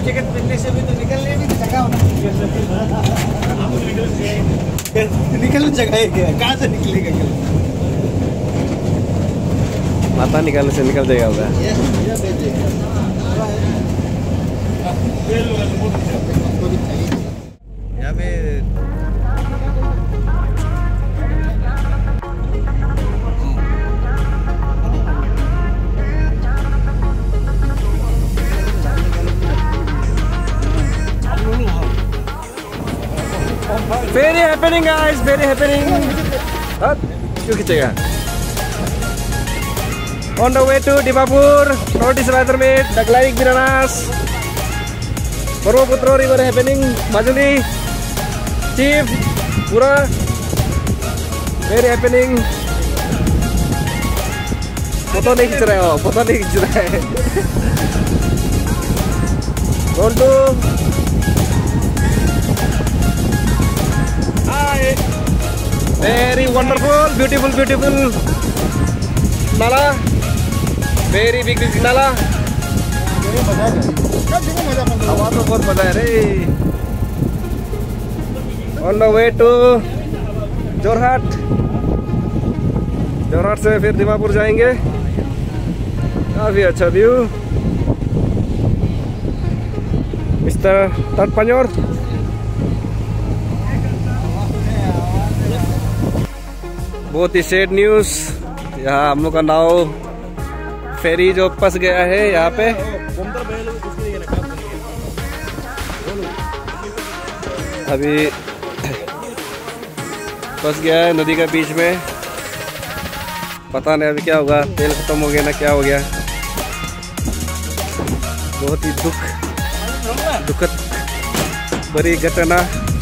Jacket पहनने से भी तो निकलने भी जगह होना निकलने जगह है क्या? कहाँ से निकलेगा क्या? माता निकालने से निकल जाएगा होगा। यहाँ पे Very happening guys, very happening. क्यों खींचेगा? On the way to Dimapur, Northeast Rider Meet, Daglaik Biranas, Brahmaputra River happening, Majuli, Chief, Pura, very happening. Photo नहीं खींच रहे हो, फोटो नहीं खींच रहे हैं। रोल्डो very wonderful, beautiful, beautiful Nala, very big Nala. हवा तो बहुत मजा है रे। On the way to Jorhat, Jorhat से फिर दीमापुर जाएंगे। काफी अच्छा व्यू। मिस्टर तटपंजोर बहुत ही सैड न्यूज, यहाँ हम लोग का नाव फेरी जो फंस गया है यहाँ पे। अभी फंस गया है नदी के बीच में, पता नहीं अभी क्या होगा। तेल खत्म हो गया ना क्या हो गया। बहुत ही दुखद बड़ी घटना।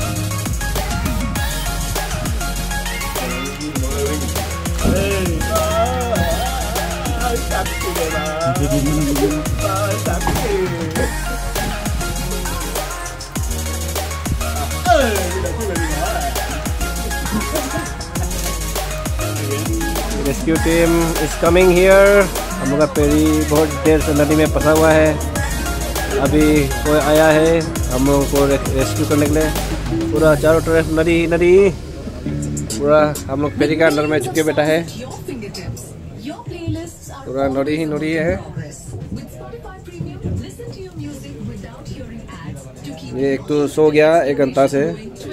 Rescue team is coming here. हम लोग का पेरी बहुत देर से नदी में फंसा हुआ है। अभी कोई आया है हम लोगों को रेस्क्यू करने के लिए। पूरा चारों तरफ नदी ही नदी, पूरा हम लोग पेरी का अंदर में छुपके बैठा है। पूरा नदी ही नदी है। ये एक तो सो गया 1 घंटा से।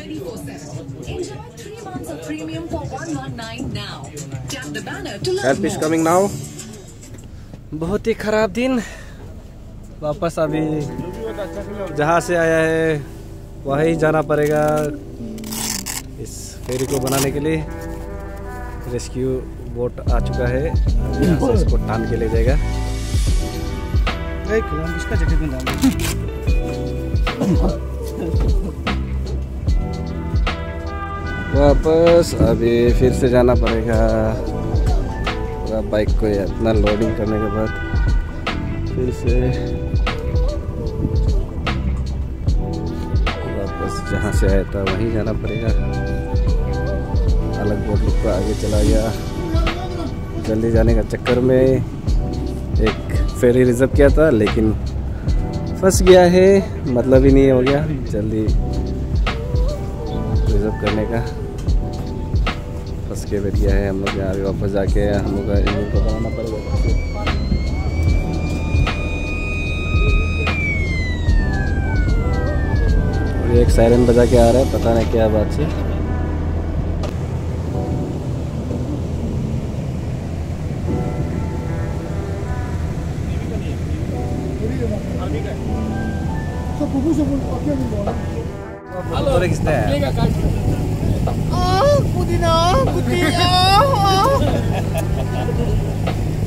Help is coming now. बहुत ही खराब दिन। वापस अभी जहाँ से आया है वहीं जाना पड़ेगा इस फेरी को बनाने के लिए। रेस्क्यू बोट आ चुका है, यहाँ से इसको टान के ले जाएगा। इसका जैकेट में डाल वापस अभी फिर से जाना पड़ेगा। पूरा बाइक को इतना लोडिंग करने के बाद फिर से वापस जहाँ से आया था वहीं जाना पड़ेगा। अलग बोट लुक पर आगे चला गया। जल्दी जाने का चक्कर में एक फेरी रिजर्व किया था लेकिन फंस गया है, मतलब ही नहीं हो गया जल्दी रिजर्व करने का। फंस के बैठ गया है। हम लोग यहाँ भी वापस जाके हम लोग का इंजन को बनाना पड़ेगा। और एक सायरन बजा के आ रहा है, पता नहीं क्या बात से।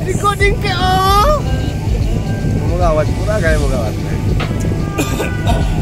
रिकॉर्डिंग के आवाज पूरा गायब होगा।